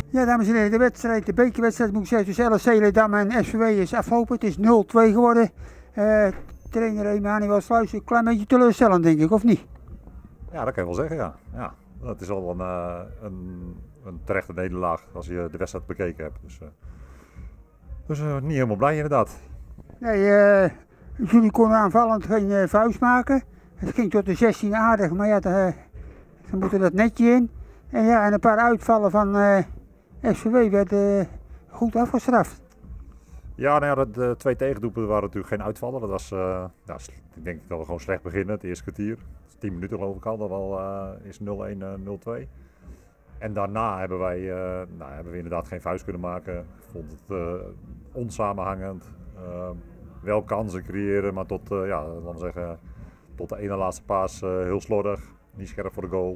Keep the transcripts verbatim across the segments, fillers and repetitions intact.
Ja, dames en heren, de wedstrijd, de bekerwedstrijd moet ik zeggen tussen L S C Leerdam en S V W is afgelopen. Het is nul twee geworden. Uh, trainer Emanuel Sluis, een klein beetje teleurstellend denk ik, of niet? Ja, dat kan je wel zeggen, ja. ja het is al een, uh, een, een terechte nederlaag als je de wedstrijd bekeken hebt. Dus, uh, dus uh, niet helemaal blij inderdaad. Nee, uh, jullie konden aanvallend geen uh, vuist maken. Het ging tot de zestien aardig, maar ja, ze uh, moeten dat netje in. En ja, en een paar uitvallen van uh, S V W werden uh, goed afgestraft. Ja, nou ja, de twee tegendoelpunten waren natuurlijk geen uitvallen. Dat was, uh, ja, ik denk dat we gewoon slecht beginnen, het eerste kwartier. tien minuten geloof ik al, dat al uh, is nul een, nul twee. En daarna hebben wij uh, nou, hebben we inderdaad geen vuist kunnen maken. Ik vond het uh, onsamenhangend. Uh, wel kansen creëren, maar tot, uh, ja, laten we zeggen, tot de ene laatste paas uh, heel slordig. Niet scherp voor de goal.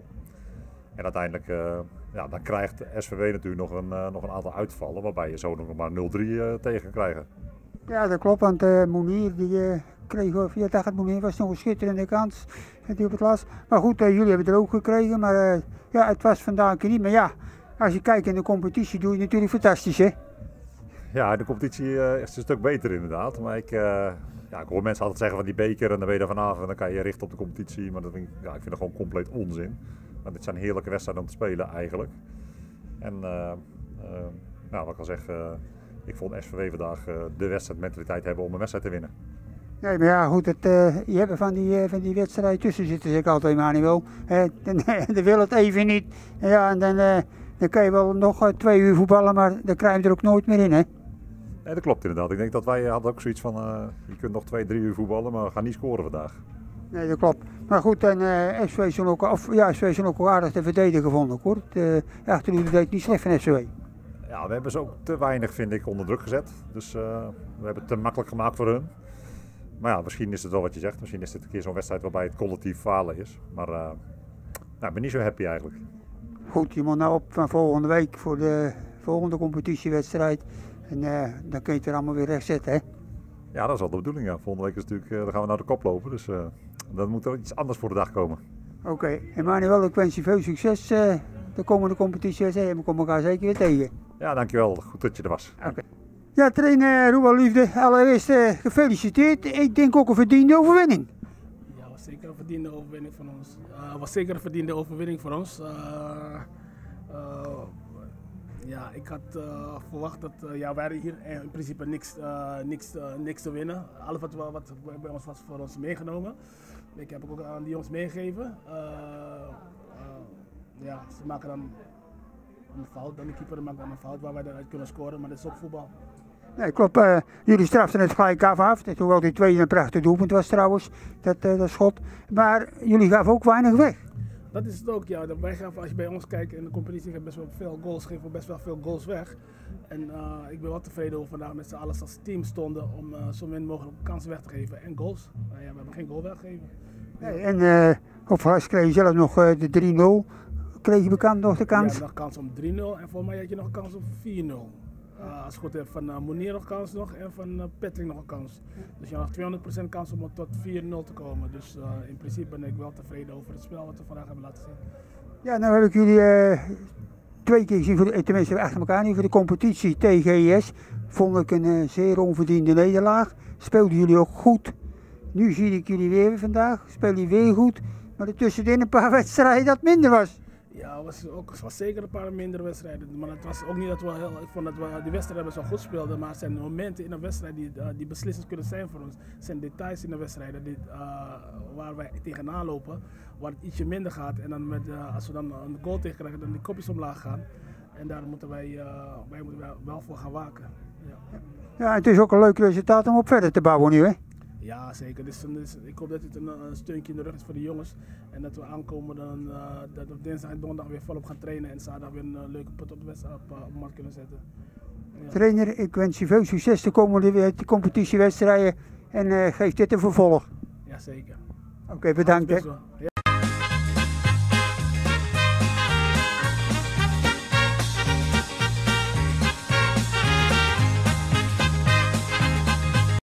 En uiteindelijk uh, ja, dan krijgt S V W natuurlijk nog een, uh, nog een aantal uitvallen, waarbij je zo nog maar nul drie uh, tegen kan krijgen. Ja, dat klopt, want uh, Monier die uh, kreeg via dag het Monier was nog een schitterende kans die op het laatst. Maar goed, uh, jullie hebben het er ook gekregen, maar uh, ja, het was vandaag niet. Maar ja, als je kijkt in de competitie doe je natuurlijk fantastisch, hè? Ja, de competitie uh, is een stuk beter inderdaad, maar ik, uh, ja, ik hoor mensen altijd zeggen van die beker en dan ben je er vanaf en dan kan je richten op de competitie, maar dat vind ik, ja, ik vind dat gewoon compleet onzin. Want dit zijn heerlijke wedstrijden om te spelen eigenlijk. En uh, uh, nou, wat ik al zeg, uh, ik vond S V W vandaag uh, de wedstrijdmentaliteit hebben om een wedstrijd te winnen. Nee, maar ja, goed, het, uh, je hebt van die, uh, van die wedstrijd tussen zitten, zeg ik altijd, Manuel. Uh, dan, dan wil het even niet. Ja, en dan, uh, dan kan je wel nog uh, twee uur voetballen, maar dan krijg je er ook nooit meer in, hè? Nee, dat klopt inderdaad. Ik denk dat wij hadden ook zoiets van, uh, je kunt nog twee, drie uur voetballen, maar we gaan niet scoren vandaag. Nee, dat klopt. Maar goed, en uh, S V W is ook, of, ja, S V W is ook wel aardig te verdedigen, vond ik hoor. De uh, achterhoede deed niet slecht van S V W. Ja, we hebben ze ook te weinig, vind ik, onder druk gezet. Dus uh, we hebben het te makkelijk gemaakt voor hun. Maar ja, misschien is het wel wat je zegt. Misschien is dit een keer zo'n wedstrijd waarbij het collectief falen is. Maar uh, nou, ik ben niet zo happy eigenlijk. Goed, je moet nou op van volgende week voor de volgende competitiewedstrijd. En uh, dan kun je het er allemaal weer recht zetten, hè? Ja, dat is wel de bedoeling. Ja. Volgende week is natuurlijk, uh, dan gaan we naar de kop lopen. Dus uh, dan moet er iets anders voor de dag komen. Oké, okay. Emanuel, ik wens je veel succes uh, de komende competitiewedstrijd. En we komen elkaar zeker weer tegen. Ja, dankjewel. Goed dat je er was. Oké. Okay. Ja, trainer Roel Liefde, allereerst uh, gefeliciteerd. Ik denk ook een verdiende overwinning. Ja, was zeker een verdiende overwinning van ons. Uh, was zeker een verdiende overwinning voor ons. Uh, uh, ja, ik had uh, verwacht dat uh, ja, wij hadden hier in principe niks, uh, niks, uh, niks te winnen. Alles wat, wat bij ons was voor ons meegenomen. Ik heb ook aan die jongens meegegeven. Uh, uh, ja, ze maken dan een fout, dan de keeper maakt dan een fout waar wij eruit kunnen scoren, maar dat is ook voetbal. Nee, klopt. Uh, jullie straften het gelijk af af. Hoewel die tweede een prachtig doelpunt was trouwens, dat, uh, dat schot. Maar jullie gaven ook weinig weg. Dat is het ook, ja. Wij gaven, als je bij ons kijkt in de competitie, geven best wel veel goals, geven we best wel veel goals weg. En uh, ik ben wel tevreden over vandaag met z'n allen als team stonden om uh, zo min mogelijk kansen weg te geven en goals. Uh, ja, we hebben geen goal weggegeven. Nee, en uh, op Vlas kreeg je zelf nog uh, de drie nul. Kreeg je bekend nog de kans? Ja, nog kans om drie nul en volgens mij had je nog een kans op vier nul. Uh, als het goed hebt van uh, Monier nog kans nog en van uh, Patrick nog een kans. Dus je had nog tweehonderd procent kans om tot vier nul te komen. Dus uh, in principe ben ik wel tevreden over het spel wat we vandaag hebben laten zien. Ja, nou heb ik jullie uh, twee keer gezien, voor de, tenminste achter elkaar niet, voor de competitie T G S. Vond ik een uh, zeer onverdiende nederlaag. Speelden jullie ook goed. Nu zie ik jullie weer vandaag, spelen jullie weer goed. Maar er tussenin een paar wedstrijden dat minder was. Ja, het was, ook, het was zeker een paar mindere wedstrijden. Maar het was ook niet dat we heel, ik vond dat we die wedstrijden zo goed speelden. Maar er zijn momenten in een wedstrijd die, uh, die beslissend kunnen zijn voor ons. Er zijn details in de wedstrijden die, uh, waar wij tegenaan lopen, waar het ietsje minder gaat. En dan met, uh, als we dan een goal tegen krijgen, dan die kopjes omlaag gaan. En daar moeten wij, uh, wij moeten wel voor gaan waken. Ja. Ja, het is ook een leuk resultaat om op verder te bouwen nu, hè? Ja, zeker. Dus, dus, ik hoop dat het een, een steuntje in de rug is voor de jongens. En dat we aankomen dan, uh, dat we dinsdag en donderdag weer volop gaan trainen. En zaterdag weer een uh, leuke put op de wedstrijd op, uh, op de markt kunnen zetten. Ja. Trainer, ik wens je veel succes de komende competitiewedstrijden. En uh, geef dit een vervolg. Jazeker. Oké, okay, bedankt.